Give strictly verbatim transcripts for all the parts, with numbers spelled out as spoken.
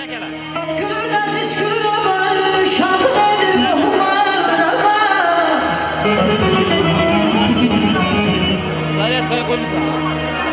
Gülür meclis gülür ama şarkı nedir ruhumar ama. Zaten kaya koymuşlar.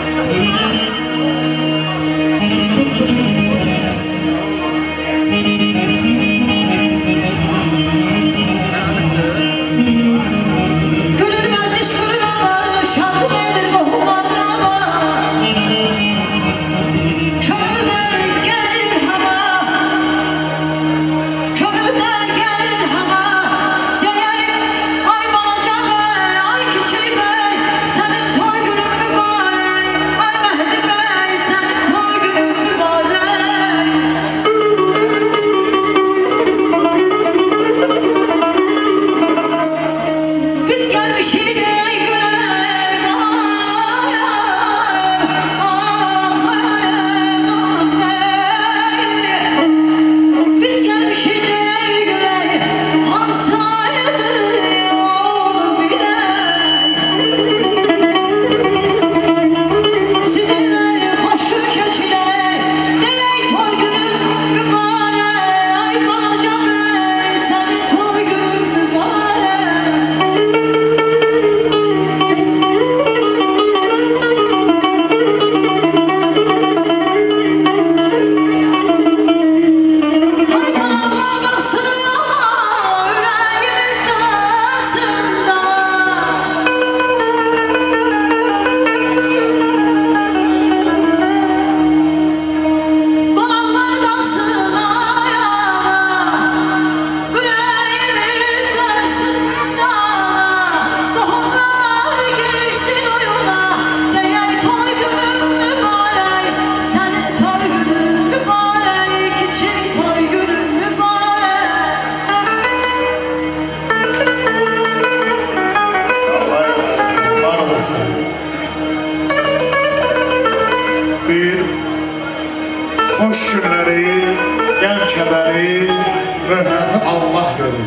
Hoş günleri, gəm kədəri, röhnəti Allah verir.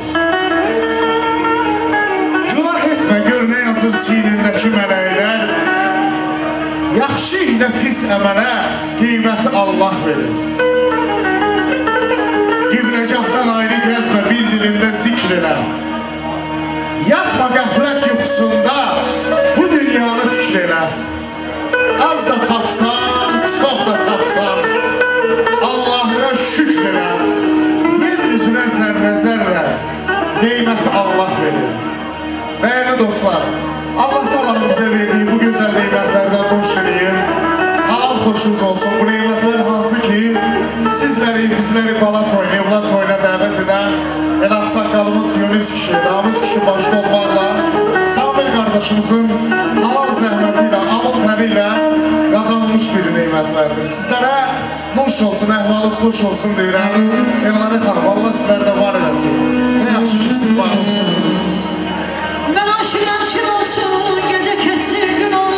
Günah etmə, gör nə yazır çiynindəki mələklər. Yaxşı ilə pis əmələ qiyməti Allah verir. Qibləgahdan ayrı gəzmə, bir dilində zikr elə. Yatma qəflət yuxusunda, bu dünyanı fikr elə. Az da tapsan, çox da tapsan, Allahına şükr elə. Yer üzünə zərrə zərrə qiyməti Allah verir. Dəyərli dostlar, Allah Taala'nın bizə verdiyi bu gözəl qeymətlərdən boş eləyir. Halal xoşunuz olsun. Bu qeymətlər hansı ki, sizləri, bizləri bala toyuna, evlad toyuna dəvət edən el ağsaqqalımız Yunus kişi, Ramiz kişi başda olmaqla Samir qardaşımızın halal zəhməti ilə, alın təri ilə qazanılmış bir qeymətlərdir. Sizlərə nuş olsun, əhvalınız xoş olsun deyirəm. Elnarə xanım, Allah sizlərdə var eləsin. Nə yaxşı ki, siz varsınız. Mən aşığım, kim olsun, gecə keçsin, gün olur.